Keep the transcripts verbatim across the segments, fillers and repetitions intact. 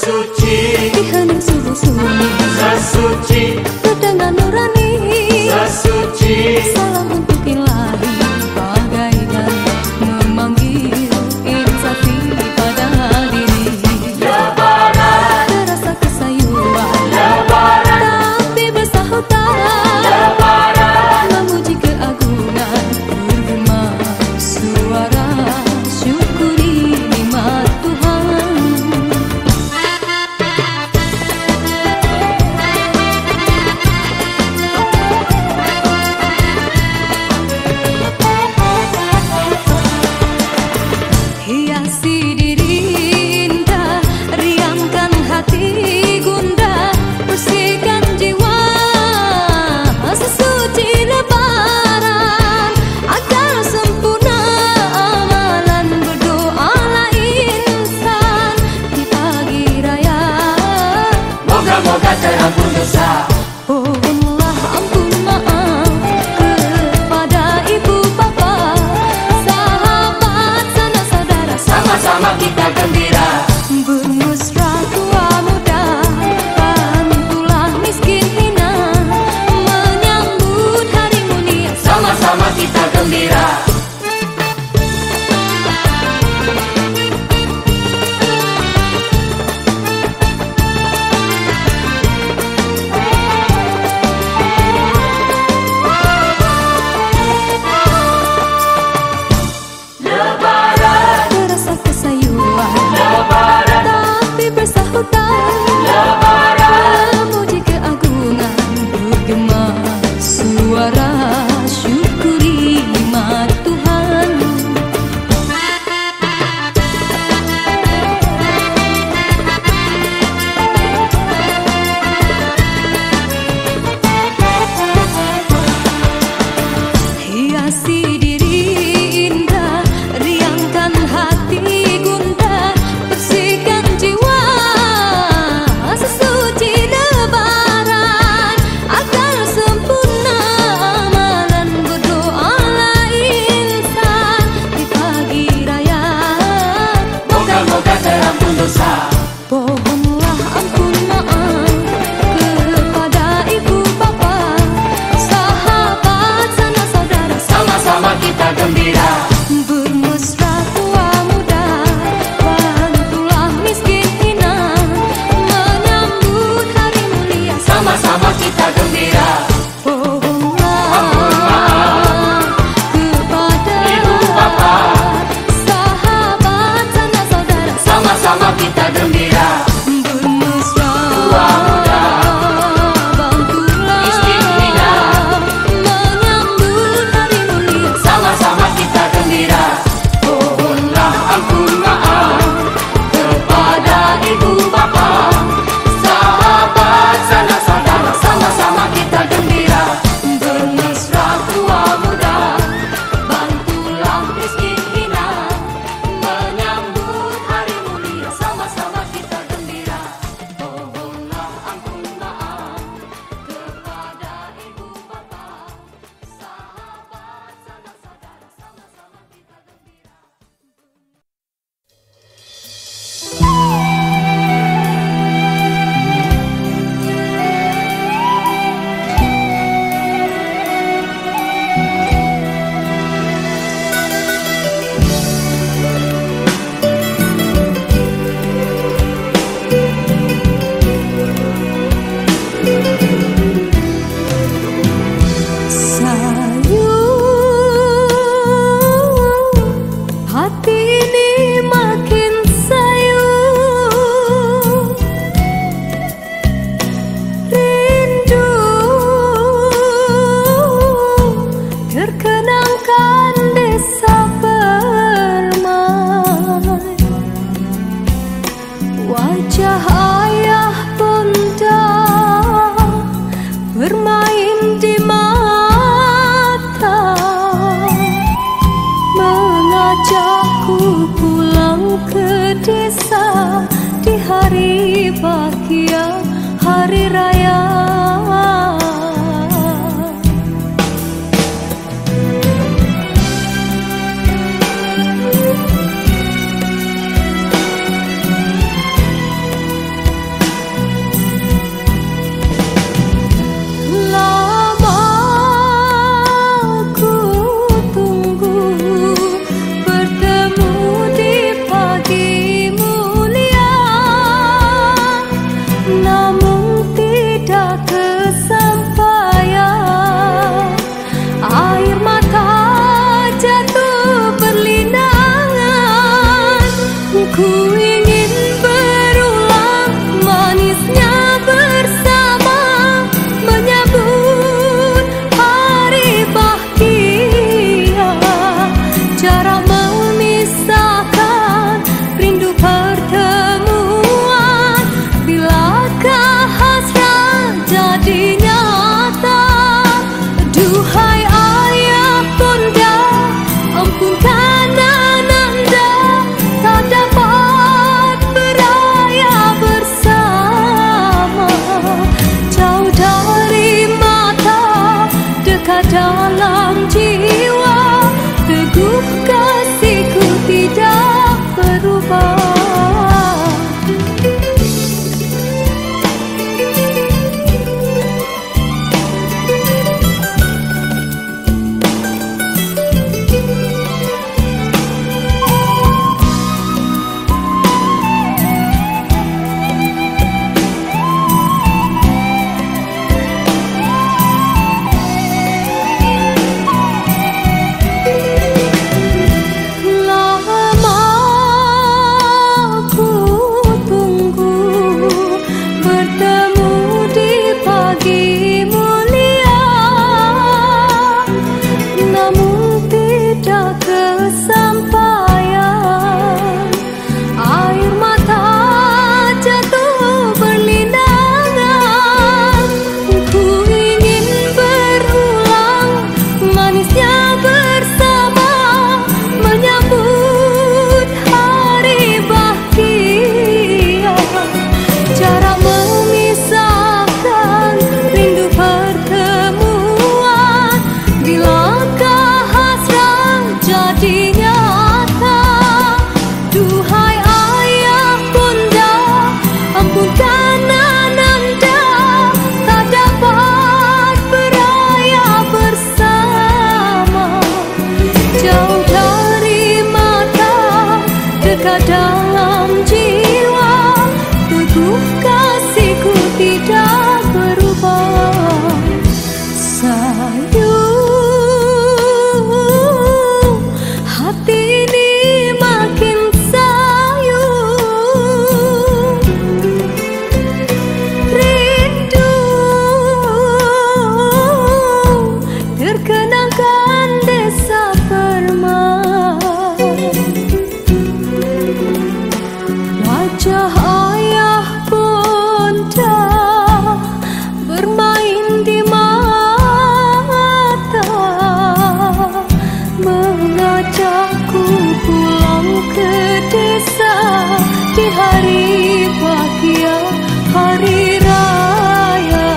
sesuci di hening subuh sunyi, sesuci dengan nurani, sesuci salam untuk ilahi bagaikan memanggil insafi pada diri. Lebaran, Terasa kesayuan, Lebaran, tapi bersahutan, Lebaran, memuji keagungan, bergema suara syukuri nikmat Tuhan. Hiasi diri indah, riangkan hati gundah, bersihkan jiwa sesuci Lebaran, agar sempurna amalan, berdoalah insan di pagi raya. moga-moga terampun dosa. Pohonlah ampun maaf kepada ibu bapa, sahabat sanak saudara, Sama-sama kita gembira, bermesra tua muda, bantulah miskin hina, menyambut hari mulia. sama-sama kita gembira. Lebaran, Terasa kesayuan, Lebaran, tapi bersahutan, Lebaran, memuji keagungan, bergema suara syukuri nikmat Tuhan. Hiasi diri indah, riangkan hati gundah, bersihkan jiwa sesuci Lebaran, agar sempurna amalan, berdoalah insan di pagi raya. moga-moga terampun dosa. Pohonlah ampun maaf kepada ibu bapa, sahabat sanak saudara, Sama-sama kita gembira, bermesra tua muda, bantulah miskin hina, menyambut hari mulia. sama-sama kita gembira. Pohonlah kepada Ibu bapa, sahabat sanak saudara, sama-sama kita gembira. bermesra Tua muda, bantulah miskin hina, menyambut hari mulia. sama-sama kita gembira. Mohonlah ampun maaf kepada ibu bapa, sahabat sanak saudara, sama-sama kita gembira. Bermesra tua muda, bantulah miskin hina, menyambut hari mulia, sama-sama kita gembira. Mohonlah ampun maaf kepada ibu bapa, sahabat sanak saudara, sama-sama kita gembira. Sayu, hati ini makin sayu, rindu terkenangkan desa permai, wajah ayah bunda bermain di mata, mengajakku pulang ke desa di hari bahagia, hari raya. ingin berulang manisnya bersama menyambut hari bahagia. Jarak memisahkan, rindu pertemuan. Bilakah hasrat jadi nyata? Duhai ayah bunda, ampunkan ananda, tak dapat beraya bersama. Jauh dari mata, dekat dalam jiwa, teguh kasihku tidak berubah. Dalam jiwa, teguh kasihku tidak berubah. Sayang, hati ini makin sayang. Rindu terkenangkan desa Permai. Wajah ayah bunda bermain di mata, mengajakku pulang ke desa di hari bahagia, hari raya.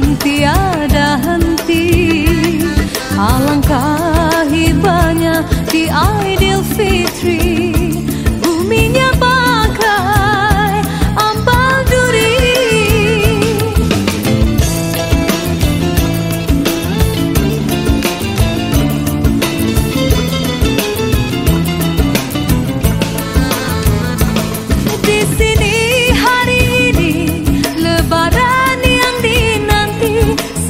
tiada henti. Alangkah hibahnya di Aidilfitri, buminya bagai ambal duri. Di sini hari ini Lebaran yang dinanti,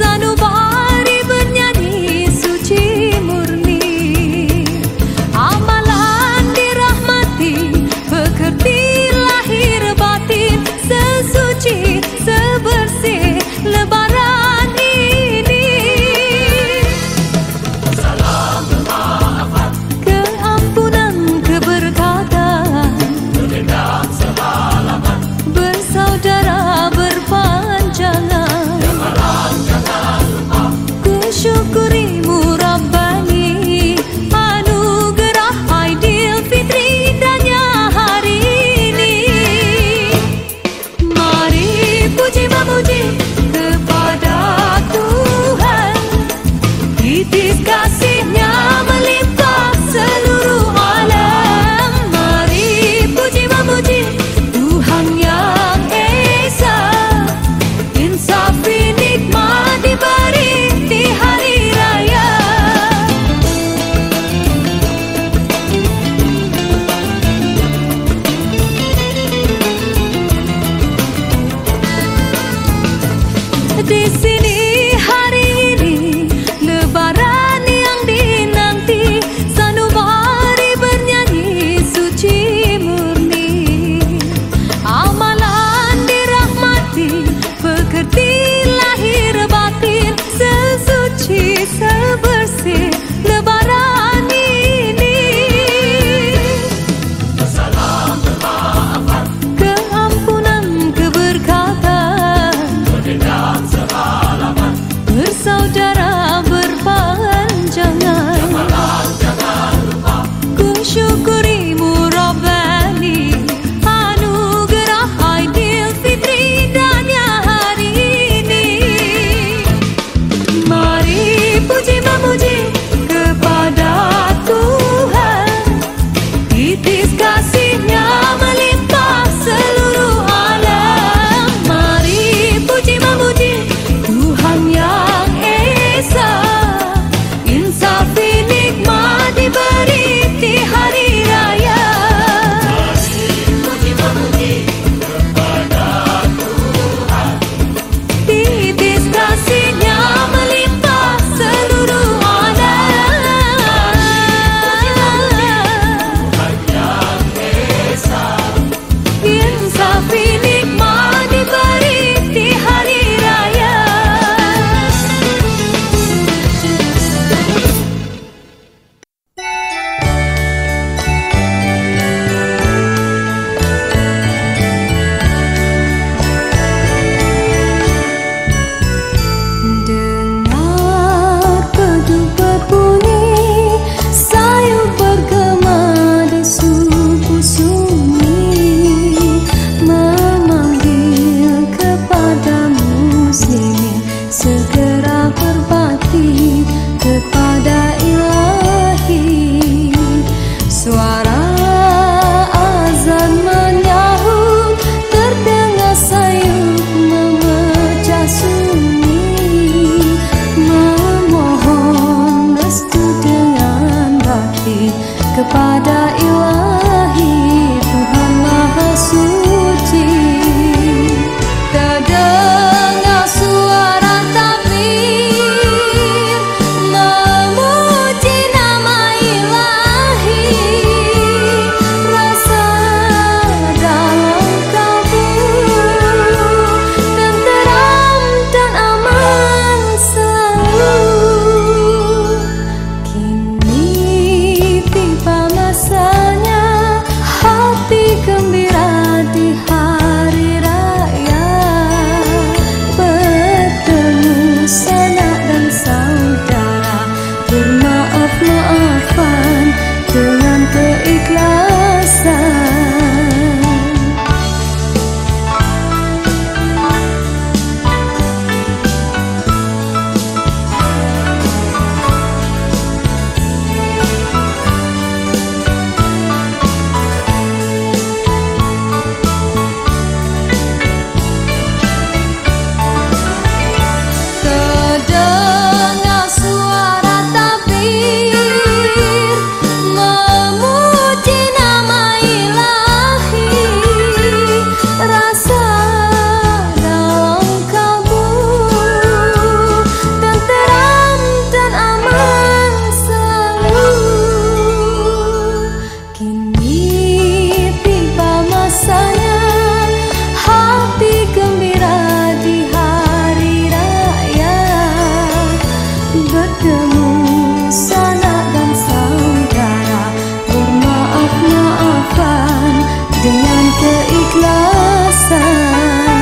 dengan keikhlasan.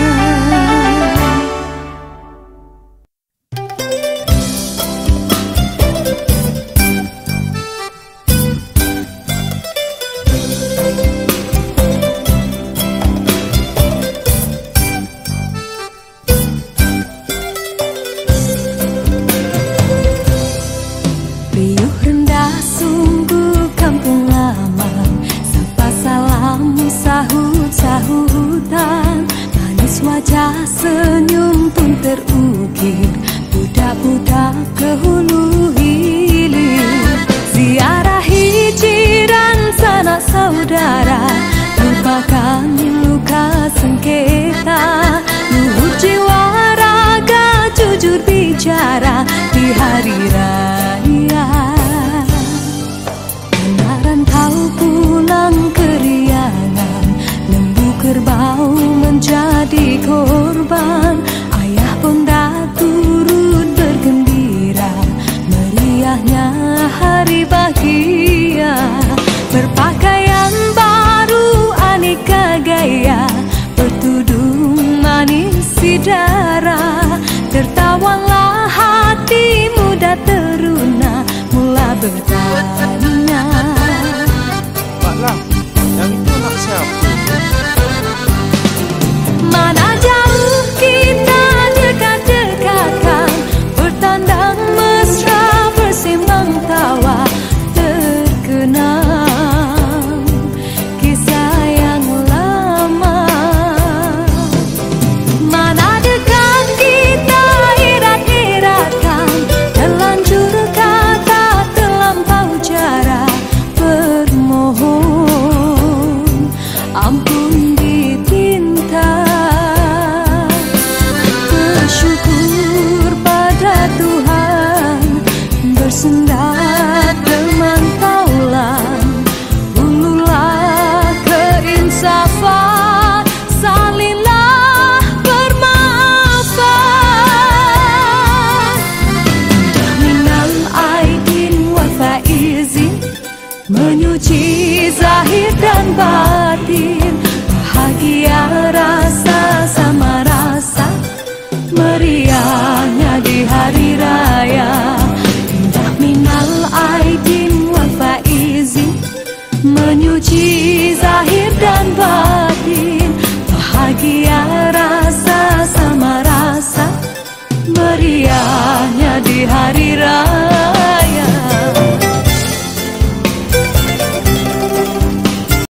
Riuh rendah sungguh kampung lama, sapa salam sahut-sahutan, manis wajah senyum pun terukir, budak-budak ke hulu hilir, ziarahi jiran sanak saudara, lupakan luka sengketa, luhur jiwa raga jujur bicara di hari raya. Benaran kau pulang keriangan, lembu kerbau menjadi korban, ayah pun dah turut bergembira, meriahnya hari bahagia. Berpakaian baru aneka gaya, bertudung manis si darah, tertawalah hati muda teruna mula bertanya, Pak Lam, yang itu nak siapa? mana jauh kita dekat-dekatkan, bertandang mesra bersimang tawa, terkenang kisah yang lama. Mana dekat kita irat-iratkan, terlanjur kata terlampau cara, bermohon ampun